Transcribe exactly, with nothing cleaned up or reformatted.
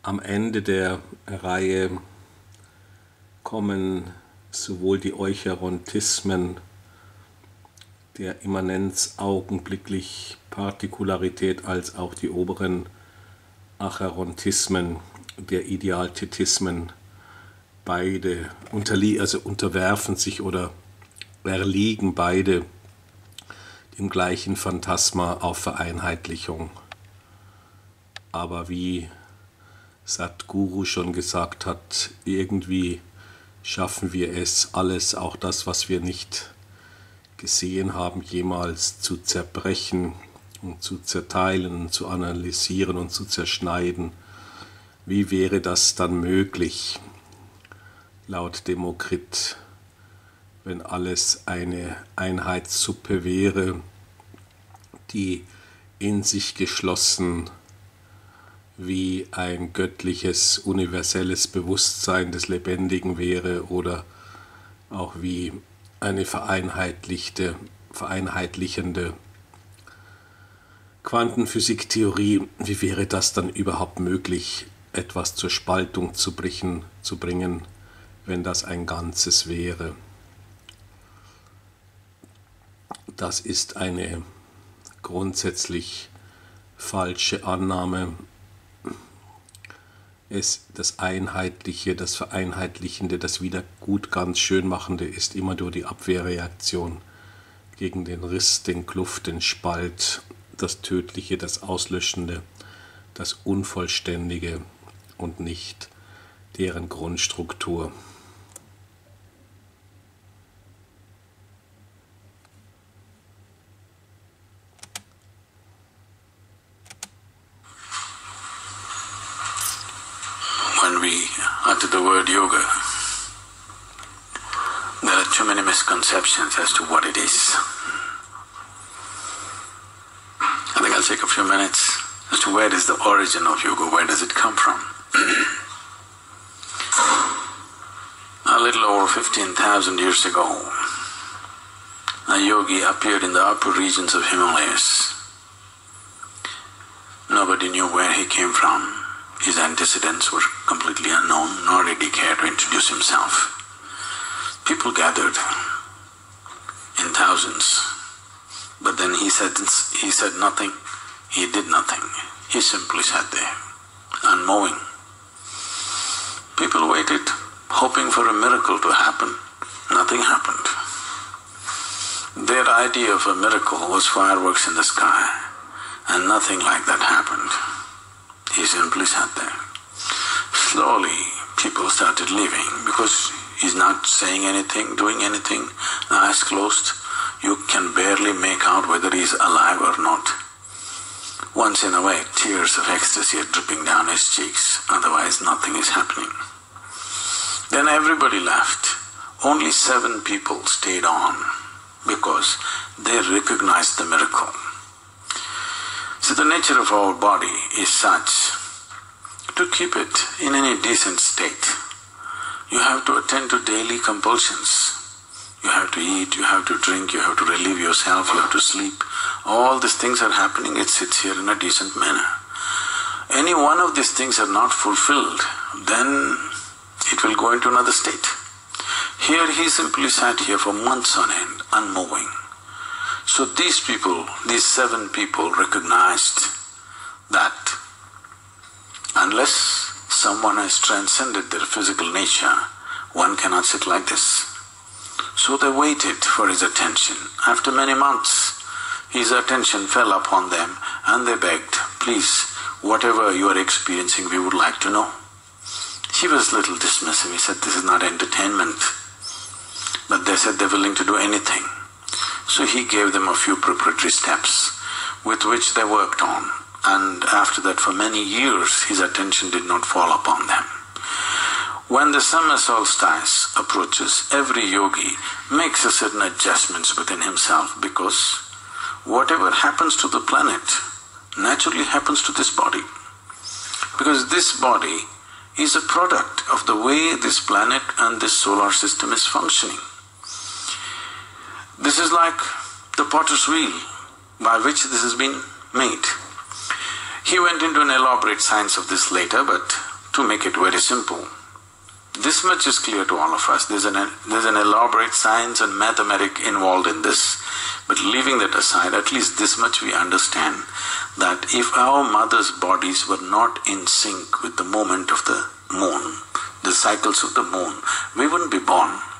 Am Ende der Reihe kommen sowohl die Eucharontismen der Immanenz augenblicklich Partikularität als auch die oberen Acherontismen der Idealthetismen. Beide unterlie also unterwerfen sich oder erliegen beide dem gleichen Phantasma auf Vereinheitlichung. Aber wie Sadhguru schon gesagt hat, irgendwie schaffen wir es, alles, auch das, was wir nicht gesehen haben, jemals zu zerbrechen und zu zerteilen, zu analysieren und zu zerschneiden. Wie wäre das dann möglich, laut Demokrit, wenn alles eine Einheitssuppe wäre, die in sich geschlossen wie ein göttliches, universelles Bewusstsein des Lebendigen wäre oder auch wie eine vereinheitlichte, vereinheitlichende Quantenphysiktheorie. Wie wäre das dann überhaupt möglich, etwas zur Spaltung zu bringen, zu bringen, wenn das ein Ganzes wäre? Das ist eine grundsätzlich falsche Annahme. Es, das Einheitliche, das Vereinheitlichende, das wieder gut ganz schön machende ist immer nur die Abwehrreaktion gegen den Riss, den Kluft, den Spalt, das Tödliche, das Auslöschende, das Unvollständige und nicht deren Grundstruktur. When we utter the word yoga, there are too many misconceptions as to what it is. I think I'll take a few minutes as to where is the origin of yoga, where does it come from? A little over fifteen thousand years ago, a yogi appeared in the upper regions of Himalayas. Nobody knew where he came from. His antecedents were completely unknown, nor did he care to introduce himself. People gathered in thousands, but then he said, he said nothing, he did nothing. He simply sat there, unmoving. People waited, hoping for a miracle to happen. Nothing happened. Their idea of a miracle was fireworks in the sky, and nothing like that happened. He simply sat there. Slowly, people started leaving because he's not saying anything, doing anything, eyes closed. You can barely make out whether he's alive or not. Once in a way, tears of ecstasy are dripping down his cheeks, otherwise nothing is happening. Then everybody left. Only seven people stayed on because they recognized the miracle. So the nature of our body is such, to keep it in any decent state, you have to attend to daily compulsions. You have to eat, you have to drink, you have to relieve yourself, you have to sleep. All these things are happening, it sits here in a decent manner. Any one of these things are not fulfilled, then it will go into another state. Here he simply sat here for months on end, unmoving. So these people, these seven people recognized that unless someone has transcended their physical nature, one cannot sit like this. So they waited for his attention. After many months, his attention fell upon them and they begged, please, whatever you are experiencing, we would like to know. He was a little dismissive. He said, this is not entertainment. But they said they're willing to do anything. So he gave them a few preparatory steps with which they worked on, and after that for many years his attention did not fall upon them. When the summer solstice approaches, every yogi makes a certain adjustments within himself because whatever happens to the planet naturally happens to this body. Because this body is a product of the way this planet and this solar system is functioning. This is like the potter's wheel by which this has been made. He went into an elaborate science of this later, but To make it very simple, this much is clear to all of us. There's an, there's an elaborate science and mathematics involved in this. But leaving that aside, at least this much we understand, that if our mothers' bodies were not in sync with the movement of the moon, the cycles of the moon, we wouldn't be born.